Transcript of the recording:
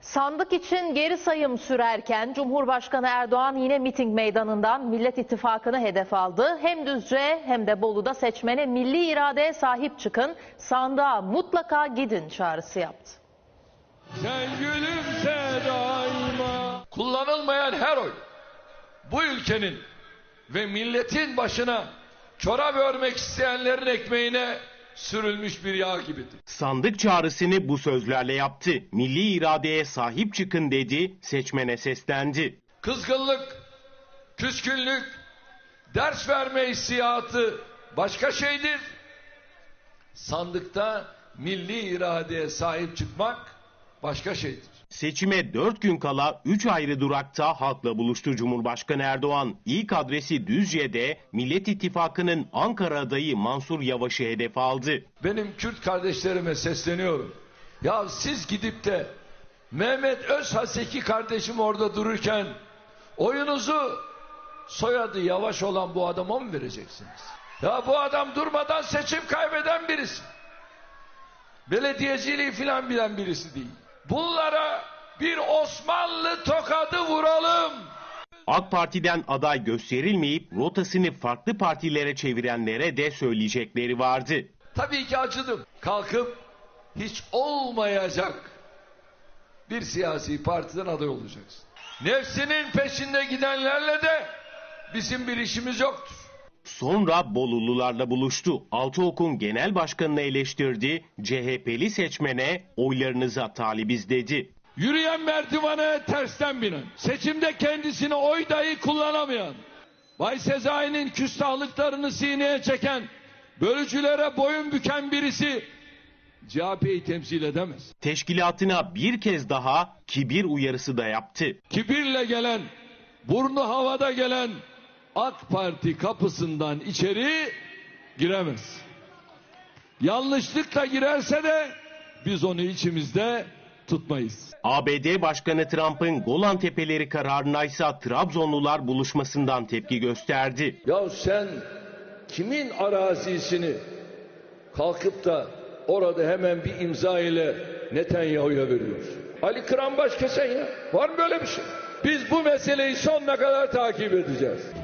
Sandık için geri sayım sürerken Cumhurbaşkanı Erdoğan yine miting meydanından Millet İttifakı'nı hedef aldı. Hem Düzce hem de Bolu'da seçmene milli iradeye sahip çıkın, sandığa mutlaka gidin çağrısı yaptı. Sen gülümse daima. Kullanılmayan her oy bu ülkenin ve milletin başına çorap örmek isteyenlerin ekmeğine sürülmüş bir yağ gibidir. Sandık çağrısını bu sözlerle yaptı. Milli iradeye sahip çıkın dedi, seçmene seslendi. Kızgınlık, küskünlük, ders verme hissiyatı başka şeydir. Sandıkta milli iradeye sahip çıkmak başka şeydir. Seçime 4 gün kala 3 ayrı durakta halkla buluştu Cumhurbaşkanı Erdoğan. İlk adresi Düzce'de Millet İttifakı'nın Ankara adayı Mansur Yavaş'ı hedef aldı. Benim Kürt kardeşlerime sesleniyorum. Ya siz gidip de Mehmet Özhaseki kardeşim orada dururken oyunuzu soyadı Yavaş olan bu adama mı vereceksiniz? Ya bu adam durmadan seçim kaybeden birisi. Belediyeciliği filan bilen birisi değil. Bunlara bir Osmanlı tokadı vuralım. AK Parti'den aday gösterilmeyip rotasını farklı partilere çevirenlere de söyleyecekleri vardı. Tabii ki acıdım. Kalkıp hiç olmayacak bir siyasi partiden aday olacaksın. Nefsinin peşinde gidenlerle de bizim bir işimiz yoktur. Sonra Bolulularla buluştu. Altıok'un genel başkanını eleştirdi. CHP'li seçmene oylarınıza talibiz dedi. Yürüyen merdivene tersten binen, seçimde kendisine oy dahi kullanamayan, Bay Sezai'nin küstahlıklarını sineye çeken, bölücülere boyun büken birisi CHP'yi temsil edemez. Teşkilatına bir kez daha kibir uyarısı da yaptı. Kibirle gelen, burnu havada gelen AK Parti kapısından içeri giremez. Yanlışlıkla girerse de biz onu içimizde tutmayız. ABD Başkanı Trump'ın Golan Tepeleri kararına ise Trabzonlular buluşmasından tepki gösterdi. Ya sen kimin arazisini kalkıp da orada hemen bir imza ile Netanyahu'ya veriyorsun? Ali Kıran Başkesen ya. Var mı böyle bir şey? Biz bu meseleyi sonuna kadar takip edeceğiz.